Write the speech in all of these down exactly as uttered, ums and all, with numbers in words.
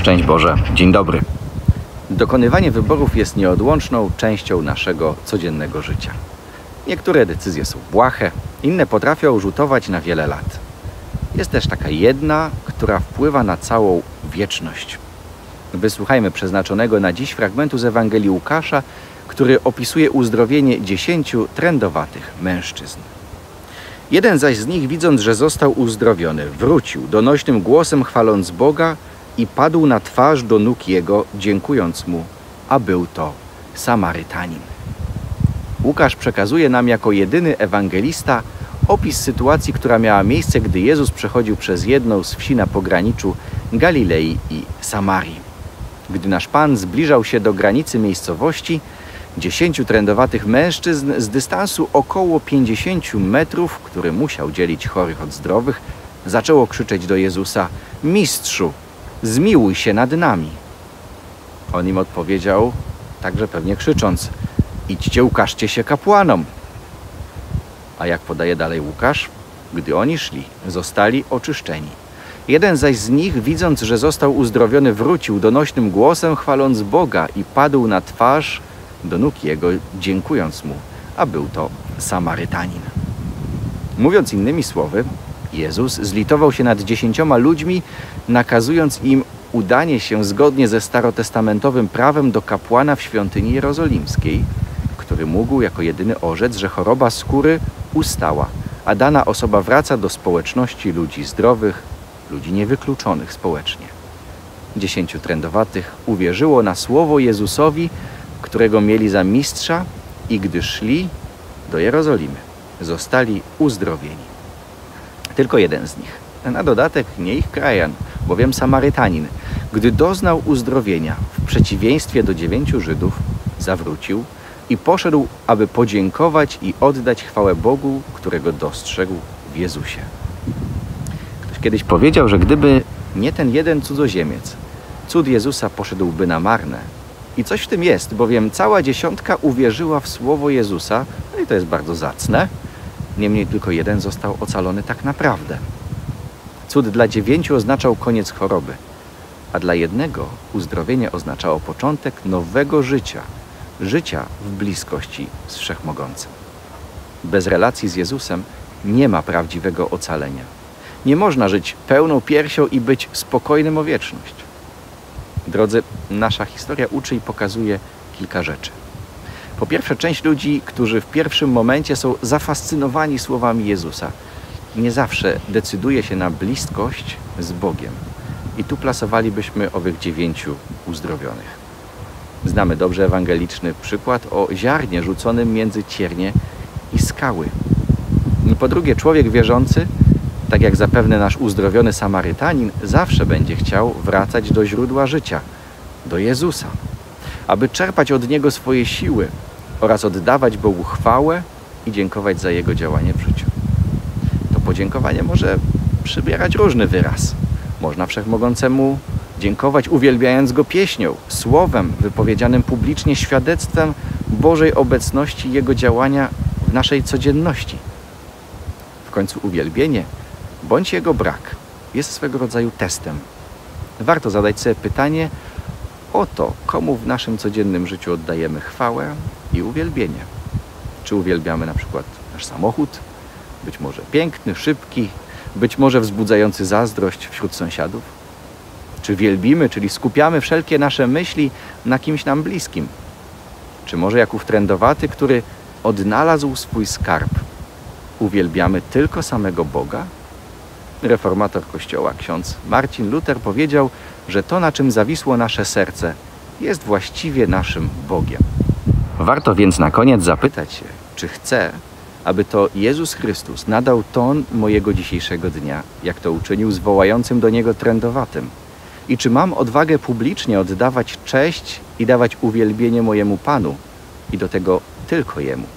Szczęść Boże, dzień dobry. Dokonywanie wyborów jest nieodłączną częścią naszego codziennego życia. Niektóre decyzje są błahe, inne potrafią rzutować na wiele lat. Jest też taka jedna, która wpływa na całą wieczność. Wysłuchajmy przeznaczonego na dziś fragmentu z Ewangelii Łukasza, który opisuje uzdrowienie dziesięciu trędowatych mężczyzn. Jeden zaś z nich, widząc, że został uzdrowiony, wrócił, donośnym głosem chwaląc Boga i padł na twarz do nóg Jego, dziękując Mu, a był to Samarytanin. Łukasz przekazuje nam jako jedyny ewangelista opis sytuacji, która miała miejsce, gdy Jezus przechodził przez jedną z wsi na pograniczu Galilei i Samarii. Gdy nasz Pan zbliżał się do granicy miejscowości, dziesięciu trędowatych mężczyzn z dystansu około pięćdziesięciu metrów, który musiał dzielić chorych od zdrowych, zaczęło krzyczeć do Jezusa: Mistrzu, zmiłuj się nad nami. On im odpowiedział, także pewnie krzycząc: idźcie, ukażcie się kapłanom. A jak podaje dalej Łukasz, gdy oni szli, zostali oczyszczeni. Jeden zaś z nich, widząc, że został uzdrowiony, wrócił donośnym głosem, chwaląc Boga i padł na twarz do nóg Jego, dziękując Mu, a był to Samarytanin. Mówiąc innymi słowy, Jezus zlitował się nad dziesięcioma ludźmi, nakazując im udanie się zgodnie ze starotestamentowym prawem do kapłana w świątyni jerozolimskiej, który mógł jako jedyny orzec, że choroba skóry ustała, a dana osoba wraca do społeczności ludzi zdrowych, ludzi niewykluczonych społecznie. Dziesięciu trędowatych uwierzyło na słowo Jezusowi, którego mieli za mistrza, i gdy szli do Jerozolimy, zostali uzdrowieni. Tylko jeden z nich, na dodatek nie ich krajan, bowiem Samarytanin, gdy doznał uzdrowienia, w przeciwieństwie do dziewięciu Żydów, zawrócił i poszedł, aby podziękować i oddać chwałę Bogu, którego dostrzegł w Jezusie. Ktoś kiedyś powiedział, że gdyby nie ten jeden cudzoziemiec, cud Jezusa poszedłby na marne. I coś w tym jest, bowiem cała dziesiątka uwierzyła w słowo Jezusa, no i to jest bardzo zacne. Niemniej tylko jeden został ocalony tak naprawdę. Cud dla dziewięciu oznaczał koniec choroby, a dla jednego uzdrowienie oznaczało początek nowego życia, życia w bliskości z Wszechmogącym. Bez relacji z Jezusem nie ma prawdziwego ocalenia. Nie można żyć pełną piersią i być spokojnym o wieczność. Drodzy, nasza historia uczy i pokazuje kilka rzeczy. Po pierwsze, część ludzi, którzy w pierwszym momencie są zafascynowani słowami Jezusa, nie zawsze decyduje się na bliskość z Bogiem. I tu plasowalibyśmy owych dziewięciu uzdrowionych. Znamy dobrze ewangeliczny przykład o ziarnie rzuconym między ciernie i skały. Po drugie, człowiek wierzący, tak jak zapewne nasz uzdrowiony Samarytanin, zawsze będzie chciał wracać do źródła życia, do Jezusa, aby czerpać od Niego swoje siły oraz oddawać Bogu chwałę i dziękować za Jego działanie w życiu. To podziękowanie może przybierać różny wyraz. Można Wszechmogącemu dziękować, uwielbiając Go pieśnią, słowem wypowiedzianym publicznie, świadectwem Bożej obecności i Jego działania w naszej codzienności. W końcu uwielbienie bądź jego brak jest swego rodzaju testem. Warto zadać sobie pytanie o to, komu w naszym codziennym życiu oddajemy chwałę i uwielbienie. Czy uwielbiamy na przykład nasz samochód, być może piękny, szybki, być może wzbudzający zazdrość wśród sąsiadów? Czy wielbimy, czyli skupiamy wszelkie nasze myśli na kimś nam bliskim? Czy może jak ów trędowaty, który odnalazł swój skarb, uwielbiamy tylko samego Boga? Reformator Kościoła, ksiądz Marcin Luter, powiedział, że to, na czym zawisło nasze serce, jest właściwie naszym Bogiem. Warto więc na koniec zapytać się, czy chcę, aby to Jezus Chrystus nadał ton mojego dzisiejszego dnia, jak to uczynił z wołającym do Niego trędowatym. I czy mam odwagę publicznie oddawać cześć i dawać uwielbienie mojemu Panu i do tego tylko Jemu.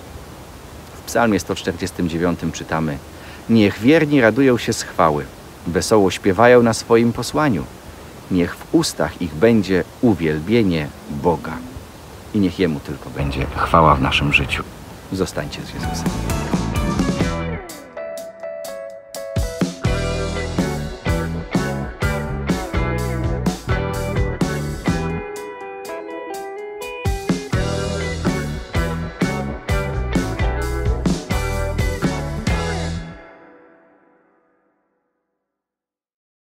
W Psalmie sto czterdziestym dziewiątym czytamy: niech wierni radują się z chwały, wesoło śpiewają na swoim posłaniu. Niech w ustach ich będzie uwielbienie Boga. I niech Jemu tylko będzie chwała w naszym życiu. Zostańcie z Jezusem.